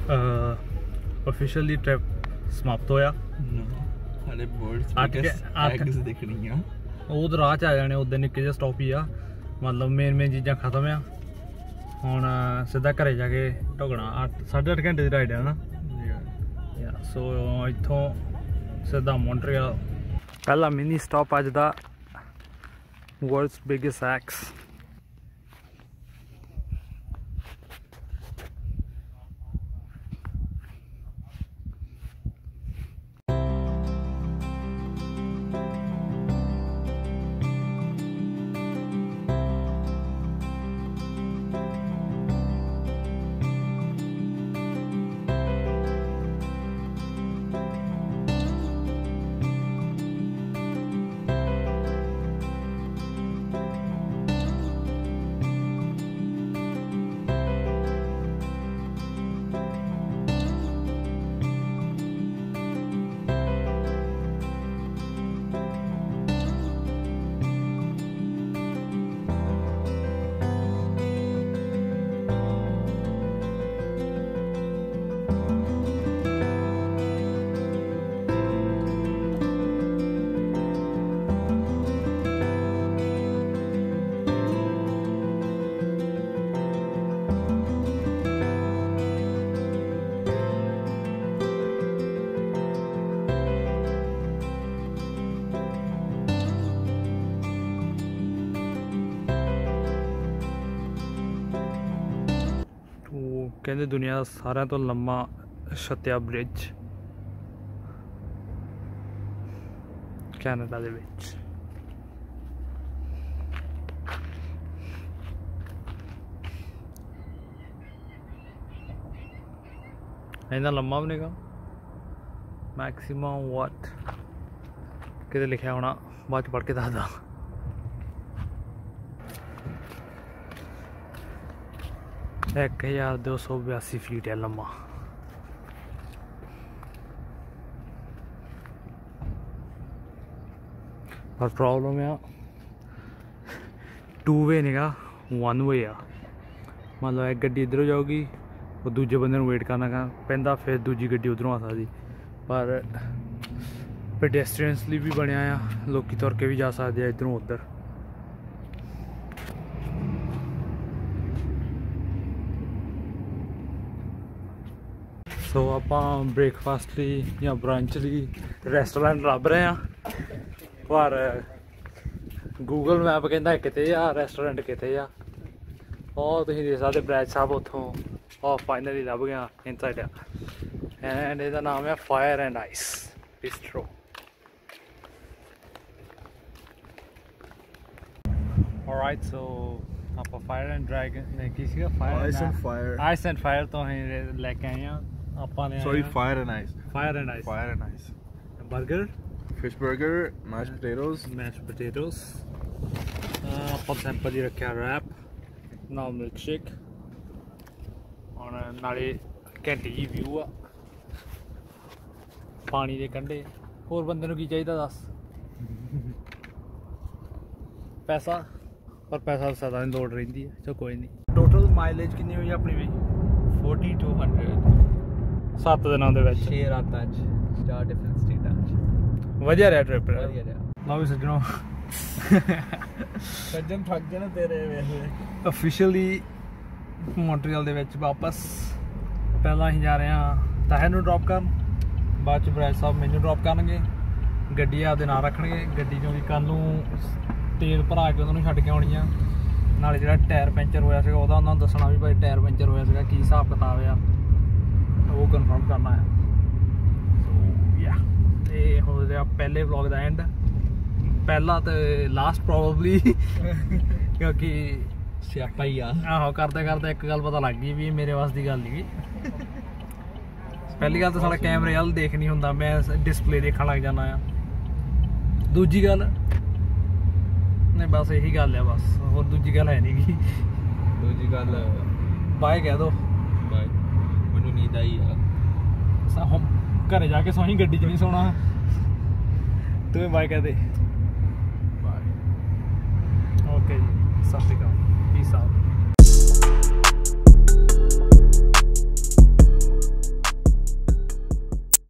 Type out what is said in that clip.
Officially trip समाप्त होया। हाले बर्ड्स एग्स दिखनी आ ਉਹ ਤਾਂ ਰਾਹ 'ਚ ਆ ਜਾਣੇ ਉੱਦਾਂ ਨਿੱਕੇ ਜਿਹੇ ਸਟॉप ਹੀ ਆ मतलब ਮੇਨ ਚੀਜ਼ਾਂ ਖਤਮ ਆ ਹੁਣ ਸਿੱਧਾ ਘਰੇ ਜਾ ਕੇ ਢੁਕਣਾ 8.5 ਘੰਟੇ ਦੀ ਰਾਈਡ ਹੈ ਨਾ ਸੋ ਇੱਥੋਂ ਸਿੱਧਾ ਮੌਂਟਰੀਅਲ ਪਹਿਲਾ ਮਿਨੀ ਸਟਾਪ ਅੱਜ ਦਾ ਵਰਲਡਸ ਬਿਗੇਸਟ ਐਕਸ ਕਹਿੰਦੇ ਦੁਨੀਆ ਦਾ ਸਾਰਿਆਂ ਤੋਂ ਲੰਮਾ ਛੱਤਿਆ ਬ੍ਰਿਜ ਕੈਨੇਡਾ ਦੇ ਵਿੱਚ ਇੰਨਾ ਲੰਮਾ ਵੀ ਨਹੀਂਗਾ ਮੈਕਸੀਮਮ ਵਾਟ ਕਿਤੇ ਲਿਖਿਆ ਹੋਣਾ ਬਾਅਦ 'ਚ ਪੜ੍ਹ ਕੇ ਦੱਸਦਾ 1282 फीट है लम्मा पर प्रॉब्लम है 2 वे नहीं 1 वे आ मतलब एक गड्डी इधरों जाऊगी और दूजे बंदे वेट करना पैंदा फिर दूजी गड्डी उधरों आ सकती पर पेडेस्ट्रियंस लिए भी बनया आ लोग तुर के भी जा सकते हैं इधरों उधर सो आप ब्रेकफास्ट ली या ब्रंच ली रेस्टोरेंट लभ रहे हैं पर गूगल मैप कहता किते आ रेस्टोरेंट किते आ और तुम देख सकते ब्रैज साहब उतों और फाइनली लभ गया इनसाइड एंड इसका नाम है fire and ice bistro alright so आप फायर एंड ड्रैगन किसी का आइस एंड फायर तो हम लेके आए हैं Sorry, fire and ice. Fire and ice. Fire and ice. Burger. Fish burger, mashed potatoes. Mashed potatoes. ਆਪਾਂ ਸੈਂਪਲ ਹੀ ਰੱਖਿਆ ਰੈਪ ਨਾਲ ਮਿਲਕ ਸ਼ੇਕ ਹੁਣ ਨਾਲੇ ਘੰਟੀ ਜੀ ਵਿਊ ਆ ਪਾਣੀ ਦੇ ਕੰਢੇ ਹੋਰ ਬੰਦੇ ਨੂੰ ਕੀ ਚਾਹੀਦਾ ਦੱਸ ਪੈਸਾ ਪਰ ਪੈਸਾ ਸਦਾ ਨਹੀਂ ਲੋੜ ਰਹਿੰਦੀ ਹੈ ਚਲੋ ਕੋਈ ਨਹੀਂ ਟੋਟਲ ਮਾਈਲੇਜ ਕਿੰਨੀ ਹੋਈ ਆਪਣੀ ਵੀ 4200 7 ਦਿਨਾਂ ਦੇ ਵਿੱਚ 6 ਰਾਤਾਂ 'ਚ 4 ਡਿਫਰੈਂਟ ਸਟੇਟਾਂ 'ਚ ਵਧੀਆ ਰਿਹਾ ਟ੍ਰਿਪ ਵਧੀਆ ਰਿਹਾ ਲਓ ਵੀ ਸੱਜਣੋ ਸੱਜਣ ਥੱਕ ਗਏ ਨਾ ਤੇਰੇ ਵੇਲੇ ਅਫੀਸ਼ੀਅਲੀ ਮੌਂਟਰੀਅਲ ਦੇ ਵਿੱਚ ਵਾਪਸ ਪਹਿਲਾਂ ਅਸੀਂ ਜਾ ਰਹੇ ਹਾਂ ਤਾਹਿਰ ਨੂੰ ਡ੍ਰੌਪ ਕਰਨ ਬਾਅਦ 'ਚ ਬ੍ਰੈਜ ਸਾਹਿਬ ਮੈਨੂੰ ਡ੍ਰੌਪ ਕਰਨਗੇ ਗੱਡੀ ਆਪਦੇ ਨਾਲ ਰੱਖਣਗੇ ਗੱਡੀ 'ਚੋਂ ਵੀ ਕੱਲ੍ਹ ਨੂੰ ਤੇਲ ਭਰਾ ਕੇ ਉਹਨਾਂ ਨੂੰ ਛੱਡ ਕੇ ਆਉਣੀ ਆ ਨਾਲੇ ਜਿਹੜਾ ਟਾਇਰ ਪੈਂਚਰ ਹੋਇਆ ਸੀਗਾ ਉਹਦਾ ਉਹਨਾਂ ਨੂੰ ਦੱਸਣਾ ਵੀ ਭਾਈ ਟਾਇਰ ਪੈਂਚਰ ਹੋਇਆ ਸੀਗਾ ਕੀ ਹਿਸਾਬ ਕਿਤਾਬ ਆ ਉਹ ਕਨਫਰਮ ਕਰਨਾ ਹੈ ਸੋ ਯਾ ਇਹ ਹੋ ਗਿਆ ਪਹਿਲੇ ਵਲੌਗ ਦਾ ਐਂਡ ਪਹਿਲਾ ਤੇ ਲਾਸਟ ਪ੍ਰੋਬਬਲੀ ਕਿਉਂਕਿ ਸਿਆਪਾ ਹੀ ਆ ਆਹੋ ਕਰਦੇ ਕਰਦੇ ਇੱਕ ਗੱਲ ਪਤਾ ਲੱਗ ਗਈ ਵੀ ਮੇਰੇ ਵਾਸ ਦੀ ਗੱਲ ਨਹੀਂ ਪਹਿਲੀ ਗੱਲ ਤਾਂ ਸਾਡਾ ਕੈਮਰੇ ਵੱਲ ਦੇਖ ਨਹੀਂ ਹੁੰਦਾ ਮੈਂ ਡਿਸਪਲੇ ਦੇਖਣ ਲੱਗ ਜਾਂਦਾ ਆ ਦੂਜੀ ਗੱਲ ਨਹੀਂ ਬਸ ਇਹੀ ਗੱਲ ਆ ਬਸ ਹੋਰ ਦੂਜੀ ਗੱਲ ਹੈ ਨਹੀਂ ਗੀ ਦੂਜੀ ਗੱਲ ਬਾਏ ਕਹਿ ਦੋ ਬਾਏ ਮੈਨੂੰ ਨੀਂਦ ਆਈ ਆ ਘਰੇ ਜਾ ਕੇ ਸੋਹਣੀ ਗੱਡੀ 'ਚ ਨਹੀਂ ਸੋਣਾ ਤੂੰ ਬਾਏ ਕਹਿ ਦੇ ਬਾਏ ਓਕੇ ਜੀ ਸਤਿ ਸ਼੍ਰੀ ਅਕਾਲ ਪੀਸ ਆਊਟ